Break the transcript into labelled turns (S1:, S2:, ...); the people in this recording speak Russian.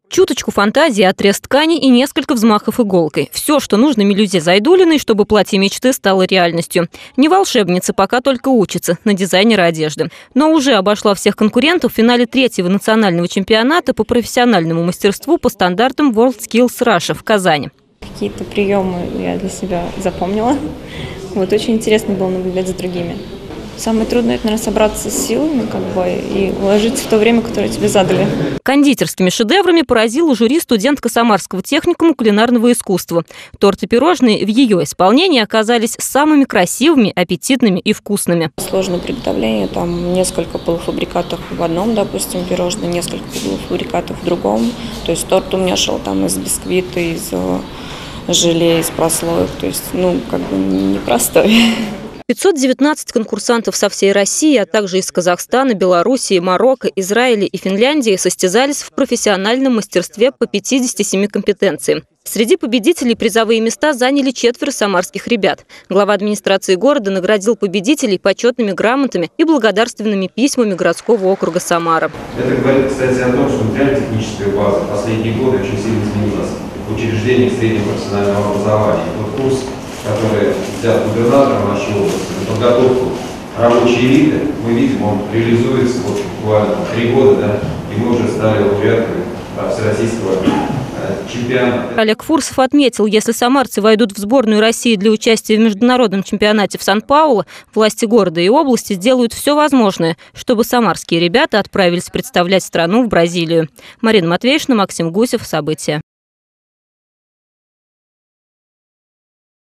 S1: Чуточку фантазии, отрез ткани и несколько взмахов иголкой. Все, что нужно Милюзе Зайдуллиной, чтобы платье мечты стало реальностью. Не волшебница, пока только учится на дизайнера одежды. Но уже обошла всех конкурентов в финале 3-го национального чемпионата по профессиональному мастерству по стандартам WorldSkills Russia в Казани.
S2: Какие-то приемы я для себя запомнила. Очень интересно было наблюдать за другими. Самое трудное – это, наверное, собраться с силами и уложиться в то время, которое тебе задали.
S1: Кондитерскими шедеврами поразила жюри студентка Самарского техникума кулинарного искусства. Торты и пирожные в ее исполнении оказались самыми красивыми, аппетитными и вкусными.
S2: Сложное приготовление, там несколько полуфабрикатов в одном, допустим, пирожное, несколько полуфабрикатов в другом. То есть торт у меня шел там из бисквита, из желе, из прослоек. То есть, непростой.
S1: 519 конкурсантов со всей России, а также из Казахстана, Белоруссии, Марокко, Израиля и Финляндии состязались в профессиональном мастерстве по 57 компетенциям. Среди победителей призовые места заняли 4 самарских ребят. Глава администрации города наградил победителей почетными грамотами и благодарственными письмами городского округа Самара.
S3: Это говорит, кстати, о том, что материально-техническая база в последние годы очень сильно изменилась в учреждениях среднего профессионального образования. Курс, который взят губернатором нашей области, на подготовку рабочей элиты, мы видим, он реализуется буквально 3 года, и мы уже стали лауреатами всероссийского чемпионата.
S1: Олег Фурсов отметил, если самарцы войдут в сборную России для участия в международном чемпионате в Сан-Паулу, власти города и области сделают все возможное, чтобы самарские ребята отправились представлять страну в Бразилию. Марина Матвеевна, Максим Гусев. События.